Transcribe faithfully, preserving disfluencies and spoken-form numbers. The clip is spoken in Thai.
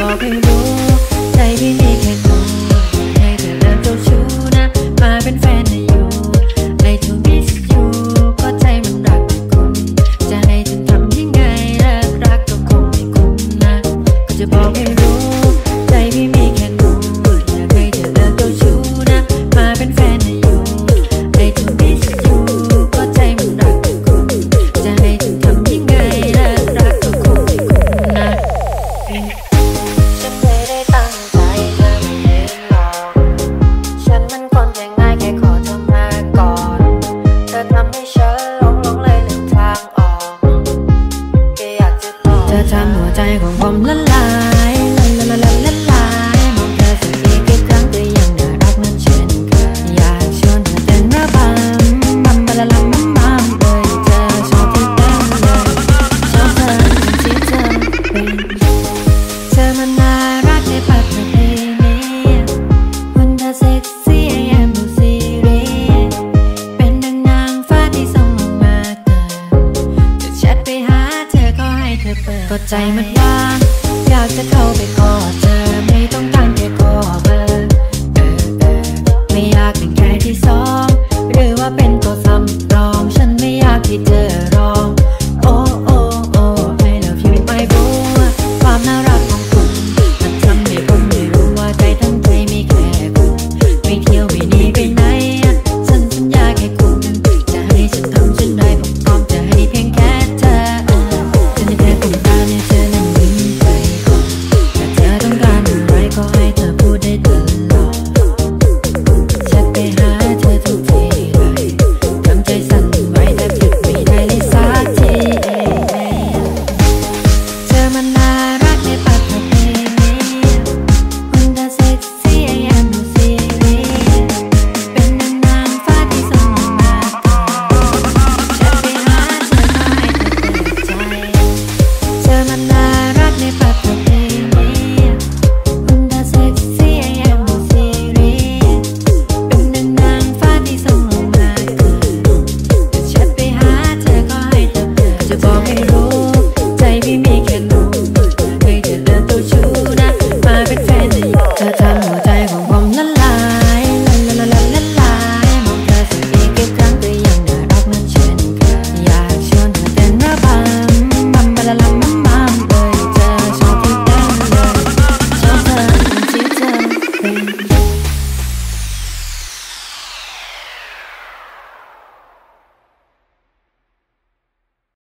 บอกให้รู้ใจพี่มีแค่หนูให้เธอเลิกเจ้าชู้นะมาเป็นแฟนให้อยู่ไอ้ทูมิสยูก็ใจมันรักคุณจะให้ฉันทำยังไงเลิกรักก็คงไม่คุ้มนะก็จะบอกให้รู้ใจพี่มีแค่หนูอยากให้เธอเลิกเจ้าชู้นะมาเป็นแฟนให้อยู่ไอ้ทูมิสยูก็ใจมันรักคุณจะให้ฉันทำยังไงเลิกรักก็คงไม่คุ้มนะฉันไม่ได้ตั้งใจเธอไม่เห็นหรอกฉันมันคนใจง่ายแค่ขอเธอมาก่อนเธอทำให้ฉันหลงหลงเลยลืมทางออกแค่อยากจะบอกเธอทำหัวใจของผมละลายละละละละลายมองเธอสักอีกกี่ครั้งก็ยังน่ารักเหมือนเช่นเคยอยากชวนเธอเต้นระบำบัมบะละละมัมมัมเลยเธอชอบที่เต้นเลยชอบเธอที่เธอเป็นเธอมันน่ารักในปัจจุบันนี้หุ่นเธอเซ็กซี่ไอแอมดูซีรีส์เป็นดังนางฟ้าที่ส่งลงมาเกิดจะแชทไปหาเธอก็ให้เธอเปิดก็ใจมันว่างอยากจะเข้าไป